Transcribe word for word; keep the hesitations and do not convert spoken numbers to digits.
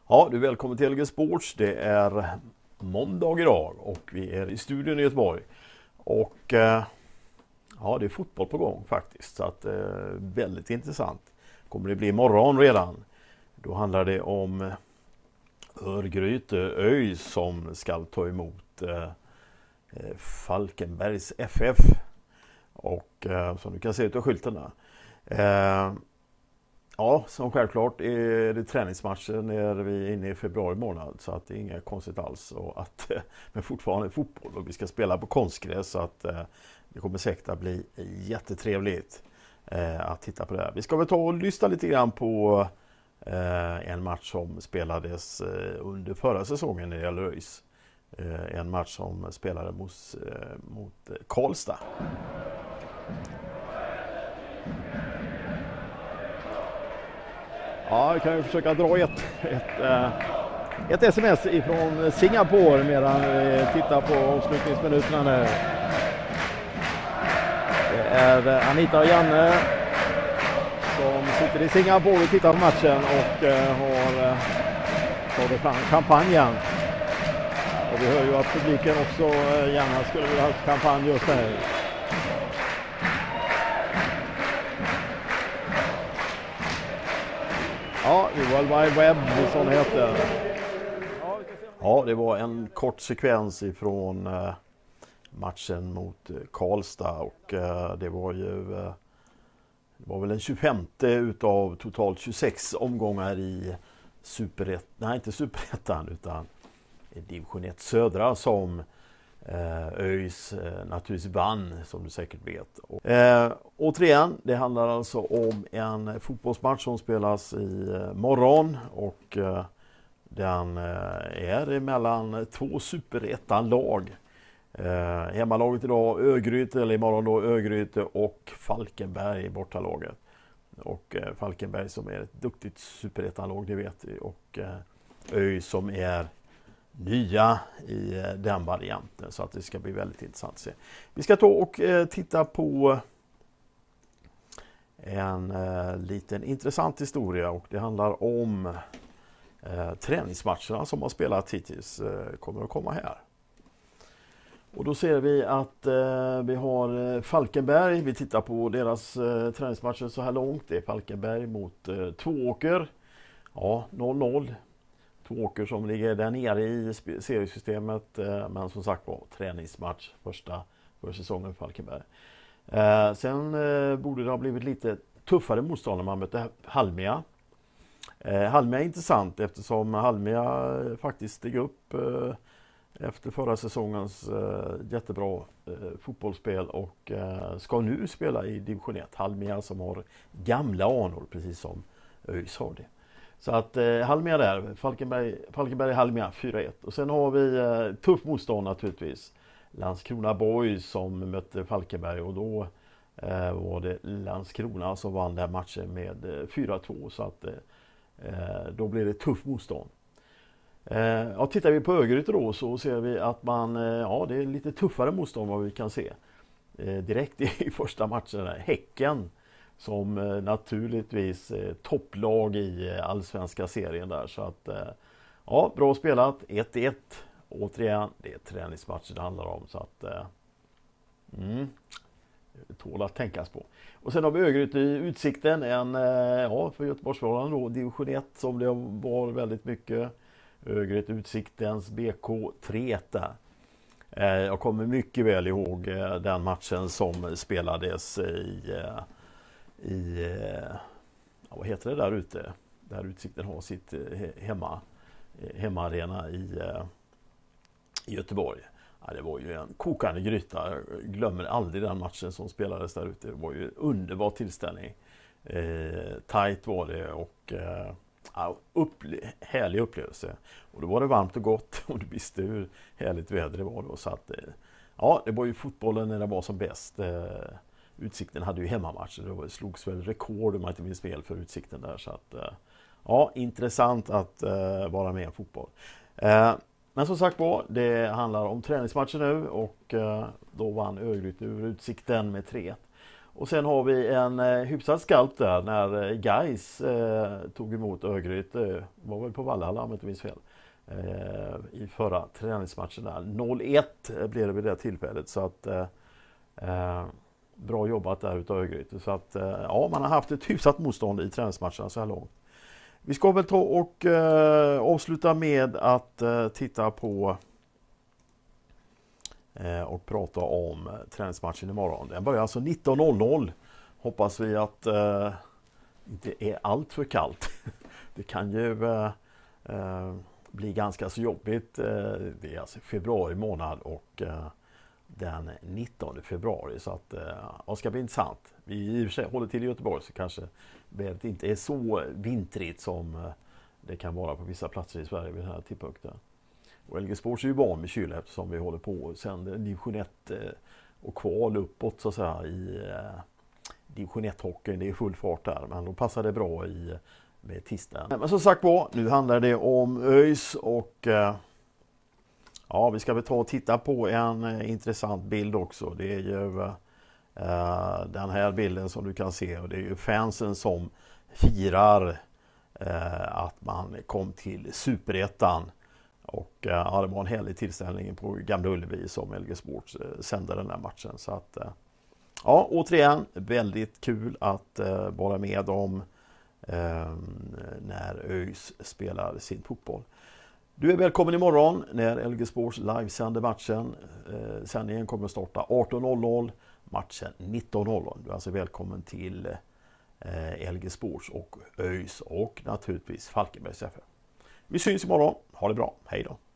Ja, du är välkommen till L G Sports. Det är måndag idag och vi är i studion i Göteborg. Och eh, ja, det är fotboll på gång faktiskt. Så att eh, väldigt intressant. Kommer det bli imorgon redan. Då handlar det om Örgryte ÖIS som ska ta emot eh, Falkenbergs F F. Och eh, som du kan se utav skyltarna. Eh, Ja, som självklart är det träningsmatcher när vi är inne i februari månad, så att det är inget konstigt alls. Och att, men fortfarande fotboll och vi ska spela på konstgräs, så att det kommer säkert att bli jättetrevligt att titta på det här. Vi ska väl ta och lyssna lite grann på en match som spelades under förra säsongen när det gäller ÖIS. En match som spelade mot, mot Karlstad. Ja, vi kan ju försöka dra ett, ett, ett sms ifrån Singapore medan vi tittar på avslutningsminuterna nu. Det är Anita och Janne som sitter i Singapore och tittar på matchen och har tagit fram kampanjen. Och vi hör ju att publiken också gärna skulle vilja ha kampanj just nu. Ja, World Wide Web, som det heter. Ja, det var en kort sekvens ifrån matchen mot Karlstad och det var ju det var väl den tjugofemte utav totalt tjugosex omgångar i Superettan, nej inte Superettan utan division ett södra som ÖIS naturligtvis vann, som du säkert vet. Och, eh, återigen, det handlar alltså om en fotbollsmatch som spelas i eh, morgon och eh, den eh, är mellan två superettan-lag. Eh, hemmalaget idag Örgryte, eller imorgon då Örgryte och Falkenberg bortalaget. Och eh, Falkenberg som är ett duktigt superettan-lag, det vet vi, och eh, ÖIS som är nya i den varianten, så att det ska bli väldigt intressant att se. Vi ska ta och eh, titta på en eh, liten intressant historia och det handlar om eh, träningsmatcherna som har spelat hittills eh, kommer att komma här. Och då ser vi att eh, vi har Falkenberg, vi tittar på deras eh, träningsmatcher så här långt. Det är Falkenberg mot eh, Tvååker, ja noll noll. Tvååker som ligger där nere i seriesystemet, men som sagt var träningsmatch första för säsongen för Falkenberg. Eh, sen eh, borde det ha blivit lite tuffare motstånd när man mötte Halmia. Eh, Halmia är intressant eftersom Halmia faktiskt steg upp eh, efter förra säsongens eh, jättebra eh, fotbollsspel och eh, ska nu spela i division ett. Halmia som har gamla anor precis som ÖIS har det. Så att eh, Halmia där, Falkenberg, Falkenberg Halmia fyra ett. Och sen har vi eh, tuff motstånd naturligtvis. Landskrona Boys som mötte Falkenberg och då eh, var det Landskrona som vann den matchen med eh, fyra två. Så att eh, då blir det tuff motstånd. Eh, ja, tittar vi på Örgryte då så ser vi att man, eh, ja det är lite tuffare motstånd vad vi kan se. Eh, direkt i första matchen där, Häcken. Som eh, naturligtvis eh, topplag i eh, allsvenska serien där. Så att, eh, ja, bra spelat. ett ett. Återigen, det är träningsmatcher det handlar om. Så att, eh, mm, det tål att tänkas på. Och sen har vi Örgryte i Utsikten. En, eh, ja, för Göteborgsförhållanden då, division ett som det var väldigt mycket. Örgryte Utsiktens B K tre ett där. Eh, jag kommer mycket väl ihåg eh, den matchen som spelades i... Eh, i ja, vad heter det där ute där Utsikten har sitt hemma hemmaarena i, i Göteborg. Ja, det var ju en kokande gryta. Jag glömmer aldrig den matchen som spelades där ute. Det var ju en underbar tillställning. Eh, tight var det och eh, ja, upple- härlig upplevelse. Och då var det varmt och gott och du visste hur härligt väder det var då. Så att, eh, ja, det var ju fotbollen när det var som bäst. Eh, Utsikten hade ju hemmamatcher. Det slogs väl rekord om man inte minns fel för Utsikten där. Så att, ja, intressant att uh, vara med i fotboll. Uh, men som sagt var, det handlar om träningsmatcher nu och uh, då vann Örgryte ur Utsikten med tre ett. Och sen har vi en eh, hyfsad skalp där när eh, Gais eh, tog emot Örgryte. Eh, var väl på Valhalla om jag inte minns fel. Eh, I förra träningsmatchen där. noll ett blev det vid det tillfället. Så att eh, eh, bra jobbat där utav Örgryte. Så att eh, ja, man har haft ett hyfsat motstånd i träningsmatcherna så här långt. Vi ska väl ta och eh, avsluta med att eh, titta på eh, och prata om eh, träningsmatchen imorgon. Den börjar alltså nitton noll noll. Hoppas vi att eh, inte är allt för kallt. Det kan ju eh, eh, bli ganska så jobbigt. Eh, det är alltså februari månad och eh, den nittonde februari. Så att eh, det ska bli intressant. Vi i och för sig håller till i Göteborg så kanske vädret inte är så vintrigt som eh, det kan vara på vissa platser i Sverige vid den här tidpunkten. Och L G Sports är ju van med kyla eftersom vi håller på sen division ett eh, och kval uppåt så att säga i eh, division ett-hockeyn. Det är full fart där men då passar det bra i med tisdagen. Men som sagt på, nu handlar det om ÖIS och eh, ja, vi ska väl ta och titta på en eh, intressant bild också. Det är ju eh, den här bilden som du kan se och det är ju fansen som firar eh, att man kom till Superettan. Och eh, ja, det var en härlig tillställning på Gamla Ullevi som L G Sports eh, sände den här matchen. Så att eh, ja, återigen väldigt kul att eh, vara med om eh, när ÖIS spelar sin fotboll. Du är välkommen imorgon när L G Sports livesänder matchen. Eh, sändningen kommer att starta arton noll noll, matchen nitton noll noll. Du är alltså välkommen till eh, L G Sports och ÖIS och naturligtvis Falkenbergs F F. Vi syns imorgon. Ha det bra. Hej då.